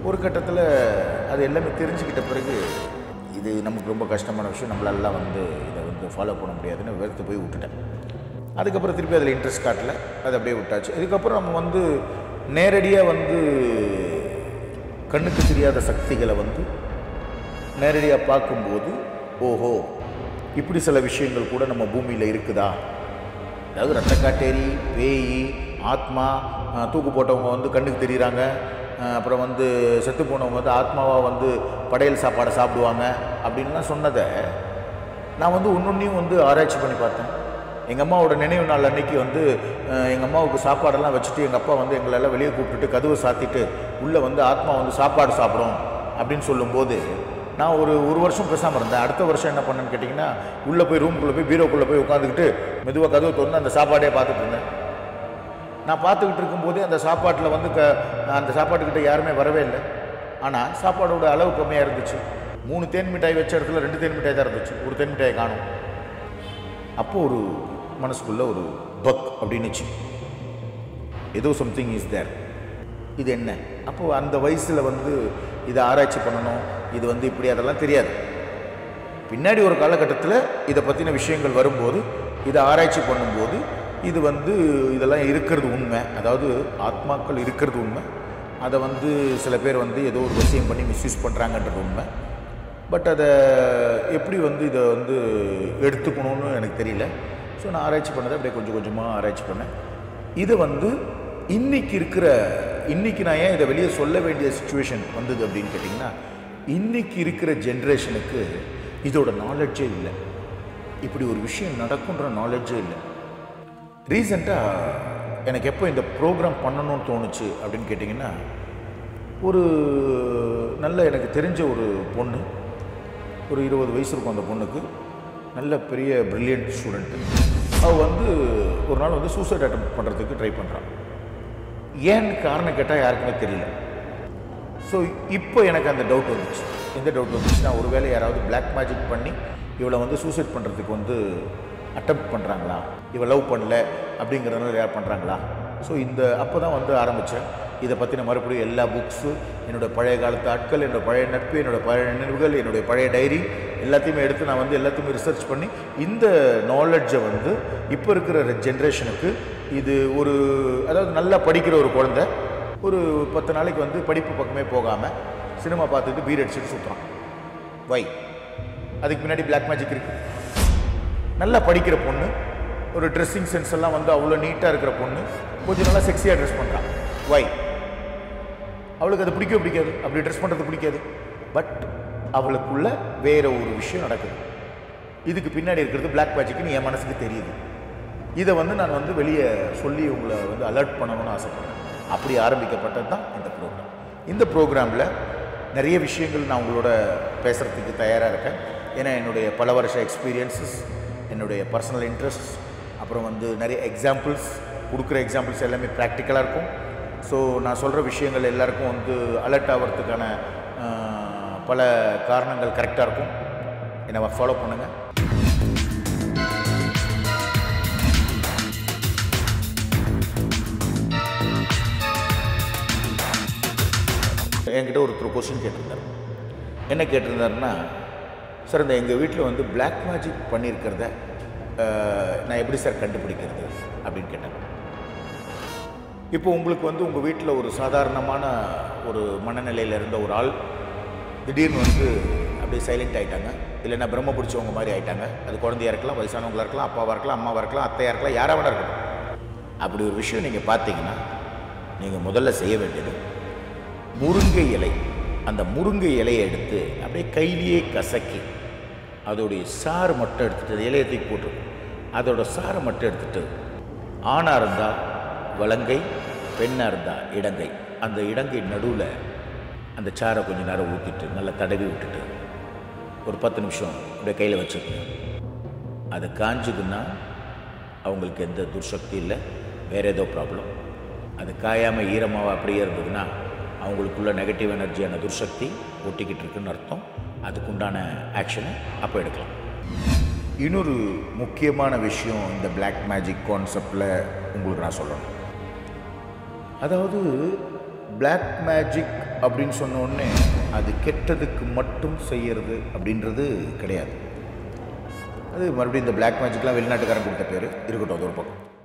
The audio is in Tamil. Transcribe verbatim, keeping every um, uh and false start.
ஒரு கட்டத்தில் அது எல்லாமே தெரிஞ்சுக்கிட்ட பிறகு இது நமக்கு ரொம்ப கஷ்டமான விஷயம், நம்மளாலாம் வந்து இதை வந்து ஃபாலோ பண்ண முடியாதுன்னு வெறுத்து போய் விட்டுட்டேன். அதுக்கப்புறம் திருப்பி அதில் இன்ட்ரெஸ்ட் காட்டல, அதை அப்படியே விட்டாச்சு. இதுக்கப்புறம் நம்ம வந்து நேரடியாக வந்து கண்ணுக்கு தெரியாத சக்திகளை வந்து நேரடியாக பார்க்கும்போது ஓஹோ இப்படி சில விஷயங்கள் கூட நம்ம பூமியில் இருக்குதா, அதாவது ரத்த காட்டேரி, பேய், ஆத்மா, தூக்கு போட்டவங்க வந்து கண்ணுக்கு தெரியுறாங்க, அப்புறம் வந்து செத்து போனவங்க வந்து ஆத்மாவாக வந்து படையல் சாப்பாடை சாப்பிடுவாங்க அப்படின்லாம் சொன்னதை நான் வந்து ஒன்னொன்னையும் வந்து ஆராய்ச்சி பண்ணி பார்த்தேன். எங்கள் அம்மாவோட நினைவு நாள் அன்னைக்கு வந்து எங்கள் அம்மாவுக்கு சாப்பாடெல்லாம் வச்சுட்டு எங்கள் அப்பா வந்து எங்களெல்லாம் வெளியே கூப்பிட்டுட்டு கதவை சாத்திட்டு உள்ளே வந்து ஆத்மா வந்து சாப்பாடு சாப்பிடும் அப்படின்னு சொல்லும்போது நான் ஒரு ஒரு வருஷம் பேசாமல் இருந்தேன். அடுத்த வருஷம் என்ன பண்ணேன்னு கேட்டிங்கன்னா, உள்ளே போய் ரூமுக்குள்ளே போய் பீரோக்குள்ளே போய் உட்காந்துக்கிட்டு மெதுவாக கதவை திறந்து அந்த சாப்பாடே பார்த்துட்டு இருந்தேன். நான் பார்த்துக்கிட்டு இருக்கும்போதே அந்த சாப்பாட்டில் வந்து க அந்த சாப்பாட்டுக்கிட்ட யாருமே வரவே இல்லை. ஆனால் சாப்பாடோட அளவு கம்மியாக இருந்துச்சு. மூணு தேன் மிட்டாய் வச்ச இடத்துல ரெண்டு தேன் மிட்டாய் தான் இருந்துச்சு, ஒரு தேன் மிட்டாயை காணும். அப்போது ஒரு மனசுக்குள்ளே ஒரு பக் அப்படின்னுச்சு, ஏதோ சம்திங் இஸ் தேர், இது என்ன? அப்போது அந்த வயசில் வந்து இதை ஆராய்ச்சி பண்ணணும், இது வந்து இப்படி அதெல்லாம் தெரியாது. பின்னாடி ஒரு காலகட்டத்தில் இதை பற்றின விஷயங்கள் வரும்போது இதை ஆராய்ச்சி பண்ணும்போது இது வந்து இதெல்லாம் இருக்கிறது உண்மை, அதாவது ஆத்மாக்கள் இருக்கிறது உண்மை. அதை வந்து சில பேர் வந்து ஏதோ ஒரு விஷயம் பண்ணி மிஸ்யூஸ் பண்ணுறாங்கன்றது உண்மை. பட் அதை எப்படி வந்து இதை வந்து எடுத்துக்கணும்னு எனக்கு தெரியல. ஸோ நான் ஆராய்ச்சி பண்ணதை அப்படியே கொஞ்சம் கொஞ்சமாக ஆராய்ச்சி பண்ணேன். இதை வந்து இன்றைக்கி இருக்கிற இன்றைக்கி நான் ஏன் இதை வெளியே சொல்ல வேண்டிய சுச்சுவேஷன் வந்தது அப்படின்னு கேட்டிங்கன்னா, இன்றைக்கி இருக்கிற ஜென்ரேஷனுக்கு இதோட நாலேஜே இல்லை, இப்படி ஒரு விஷயம் நடக்குன்ற நாலேஜே இல்லை. ரீசெண்டாக எனக்கு எப்போ இந்த ப்ரோக்ராம் பண்ணணும்னு தோணுச்சு அப்படின்னு கேட்டிங்கன்னா, ஒரு நல்ல எனக்கு தெரிஞ்ச ஒரு பொண்ணு, ஒரு இருபது வயசு இருக்கும் அந்த பொண்ணுக்கு, நல்ல பெரிய ப்ரில்லியன்ட் ஸ்டூடெண்ட்டு. அவள் வந்து ஒரு நாள் வந்து சூசைட் அட்டெம்ப்ட் பண்ணுறதுக்கு ட்ரை பண்ணுறான். ஏன்னு காரணம் கேட்டால் யாருக்குமே தெரியல. ஸோ இப்போ எனக்கு அந்த டவுட் வந்துச்சு. எந்த டவுட் வந்துச்சுன்னா, ஒரு வேளை யாராவது பிளாக் மேஜிக் பண்ணி இவளை வந்து சூசைட் பண்ணுறதுக்கு வந்து அட்டெம்ப்ட் பண்ணுறாங்களா, இவள் லவ் பண்ணல அப்படிங்கிறதுனால யார் பண்ணுறாங்களா? ஸோ இந்த அப்போ தான் வந்து ஆரம்பித்தேன் இதை பற்றின மறுபடியும் எல்லா புக்ஸு, என்னோடய பழைய காலத்து ஆட்கள், என்னோடய பழைய நட்பு, என்னோடய பழைய நினைவுகள், என்னுடைய பழைய டைரி எல்லாத்தையுமே எடுத்து நான் வந்து எல்லாத்தையுமே ரிசர்ச் பண்ணி இந்த நாலெட்ஜை வந்து இப்போ இருக்கிற ஜென்ரேஷனுக்கு இது ஒரு, அதாவது நல்லா படிக்கிற ஒரு குழந்தை ஒரு பத்து நாளைக்கு வந்து படிப்பு பக்கமே போகாமல் சினிமா பார்த்துட்டு பீர் அடிச்சுட்டு சுற்றுறான். வை? அதுக்கு முன்னாடி பிளாக் மேஜிக் இருக்குது. நல்லா படிக்கிற பொண்ணு, ஒரு ட்ரெஸ்ஸிங் சென்ஸ் எல்லாம் வந்து அவ்வளோ நீட்டாக இருக்கிற பொண்ணு கொஞ்சம் நல்லா செக்ஸியாக ட்ரெஸ் பண்ணுறான். வை? அவளுக்கு அது பிடிக்கவே பிடிக்காது, அப்படி ட்ரெஸ் பண்ணுறது பிடிக்காது. பட் அவளுக்குள்ள வேற ஒரு விஷயம் நடக்குது. இதுக்கு பின்னாடி இருக்கிறது பிளாக் மேஜிக்னு என் மனசுக்கு தெரியுது. இதை வந்து நான் வந்து வெளியே சொல்லி உங்களை வந்து அலர்ட் பண்ணணும்னு ஆசைப்பட்றேன். அப்படி ஆரம்பிக்கப்பட்டது தான் இந்த ப்ரோக்ராம். இந்த ப்ரோக்ராமில் நிறைய விஷயங்கள் நான் உங்களோட பேசுகிறதுக்கு தயாராக இருக்கேன். ஏன்னா என்னுடைய பல வருஷ எக்ஸ்பீரியன்ஸஸ், என்னுடைய பர்சனல் இன்ட்ரெஸ்ட், அப்புறம் வந்து நிறைய எக்ஸாம்பிள்ஸ் கொடுக்குற எக்ஸாம்பிள்ஸ் எல்லாமே ப்ராக்டிக்கலாக இருக்கும். ஸோ நான் சொல்கிற விஷயங்கள் எல்லாருக்கும் வந்து அலர்ட் ஆகிறதுக்கான பல காரணங்கள் கரெக்டாக இருக்கும். என்னை ஃபாலோ பண்ணுங்கள். என்கிட்ட ஒருத்தர் கொஸ்டின் கேட்டிருந்தார். என்ன கேட்டிருந்தாருன்னா, சார் இந்த எங்கள் வீட்டில் வந்து பிளாக் மேஜிக் பண்ணியிருக்கிறத நான் எப்படி சார் கண்டுபிடிக்கிறது அப்படின்னு கேட்டாங்க. இப்போ உங்களுக்கு வந்து உங்கள் வீட்டில் ஒரு சாதாரணமான ஒரு மனநிலையில் இருந்த ஒரு ஆள் திடீர்னு வந்து அப்படியே சைலண்ட் ஆகிட்டாங்க, இல்லைன்னா பிரம்ம பிடிச்சவங்க மாதிரி ஆகிட்டாங்க. அது குழந்தையாக இருக்கலாம், வயசானவங்களாக இருக்கலாம், அப்பாவாக இருக்கலாம், அம்மாவாக இருக்கலாம், அத்தையாக இருக்கலாம், யாராக வேணா இருக்கட்டும். அப்படி ஒரு விஷயம் நீங்கள் பார்த்தீங்கன்னா நீங்கள் முதல்ல செய்ய வேண்டியது முருங்கை இலை. அந்த முருங்கை இலையை எடுத்து அப்படியே கையிலேயே கசக்கி அதோடைய சாறு மட்டும் எடுத்துகிட்டு, அது இலையை தூக்கி போட்டு அதோட சாறை மட்டும் எடுத்துகிட்டு, ஆணாக இருந்தால் வலங்கை, பெண்ணாக இருந்தால் இடங்கை, அந்த இடங்கை நடுவில் அந்த சாரை கொஞ்சம் நேரம் ஊற்றிட்டு நல்லா தடவி விட்டுட்டு ஒரு பத்து நிமிஷம் அப்படியே கையில் வச்சுக்கணும். அது காஞ்சுதுன்னா அவங்களுக்கு எந்த துர்சக்தி இல்லை, வேறு ஏதோ ப்ராப்ளம். அது காயாமல் ஈரமாக அப்படியே இருந்ததுன்னா அவங்களுக்குள்ள நெகட்டிவ் எனர்ஜியான துர்சக்தி ஒட்டிக்கிட்டு இருக்குன்னு அர்த்தம். அதுக்குண்டான ஆக்ஷனை அப்போ எடுக்கலாம். இன்னொரு முக்கியமான விஷயம் இந்த பிளாக் மேஜிக் கான்செப்டில் உங்களுக்கு நான் சொல்லணும். அதாவது பிளாக் மேஜிக் அப்படின்னு சொன்ன உடனே அது கெட்டதுக்கு மட்டும் செய்யறது அப்படின்றது கிடையாது. அது மறுபடியும் இந்த பிளாக் மேஜிக்லாம் வெளிநாட்டுக்காரன் கொடுத்த பேர் இருக்கட்டும், அது ஒரு பக்கம்.